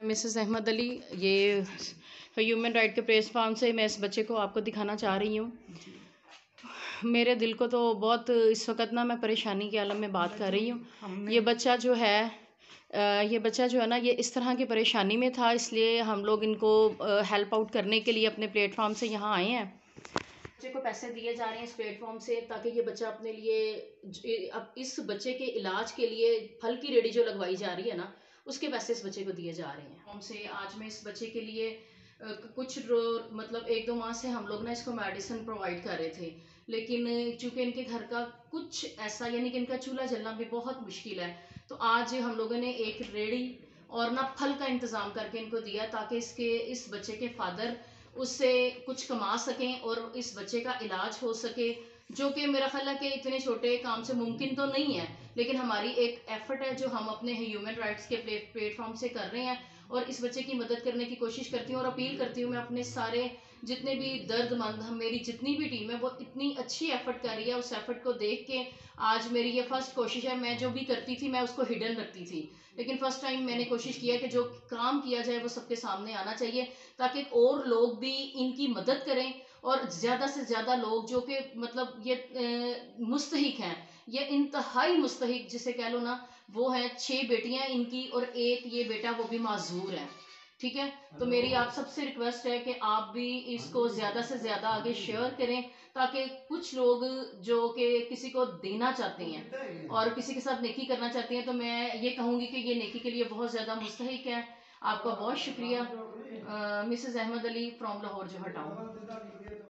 Mrs Ahmad Ali, ये human right के press फार्म से मैं इस बच्चे को आपको दिखाना चाह रही हूँ। मेरे दिल को तो बहुत इस वक्त ना, मैं परेशानी के आलम में बात कर रही हूँ। ये बच्चा जो है ना, ये इस तरह की परेशानी में था, इसलिए हम लोग इनको हेल्प आउट करने के लिए अपने प्लेटफॉर्म से यहाँ आए हैं। बच्चे को पैसे दिए जा रहे हैं इस प्लेटफॉर्म से, ताकि ये बच्चा अपने लिए, अब इस बच्चे के इलाज के लिए फल की रेडी जो लगवाई जा रही है ना, उसके पैसे इस बच्चे को दिए जा रहे हैं हमसे। आज मैं इस बच्चे के लिए मतलब 1-2 माह से हम लोग ना इसको मेडिसिन प्रोवाइड कर रहे थे, लेकिन चूंकि इनके घर का कुछ ऐसा, यानी कि इनका चूल्हा जलना भी बहुत मुश्किल है, तो आज हम लोगों ने एक रेडी और ना फल का इंतज़ाम करके इनको दिया, ताकि इस बच्चे के फादर उससे कुछ कमा सकें और इस बच्चे का इलाज हो सके, जो कि मेरा ख्याल है कि इतने छोटे काम से मुमकिन तो नहीं है, लेकिन हमारी एक एफर्ट है जो हम अपने ह्यूमन राइट्स के प्लेटफॉर्म से कर रहे हैं और इस बच्चे की मदद करने की कोशिश करती हूँ। और अपील करती हूँ मैं अपने सारे जितने भी दर्दमंद, हम मेरी जितनी भी टीम है वो इतनी अच्छी एफर्ट कर रही है, उस एफर्ट को देख के आज मेरी ये फर्स्ट कोशिश है। मैं जो भी करती थी मैं उसको हिडन रखती थी, लेकिन फर्स्ट टाइम मैंने कोशिश किया कि जो काम किया जाए वो सबके सामने आना चाहिए, ताकि और लोग भी इनकी मदद करें और ज़्यादा से ज़्यादा लोग जो कि मतलब ये मुस्तहिक हैं, ये इंतहाई मुस्तहिक जिसे कह लो ना, वो है 6 बेटियां इनकी और एक ये बेटा वो भी माजूर है। ठीक है, तो मेरी आप सबसे रिक्वेस्ट है कि आप भी इसको ज़्यादा से ज़्यादा आगे शेयर करें, ताकि कुछ लोग जो कि किसी को देना चाहते हैं और किसी के साथ नेकी करना चाहते हैं, तो मैं ये कहूँगी कि ये नेकी के लिए बहुत ज़्यादा मुस्तहिक है। आपका बहुत शुक्रिया। मिसेस अहमद अली फ्रॉम लाहौर जो हटाऊँ।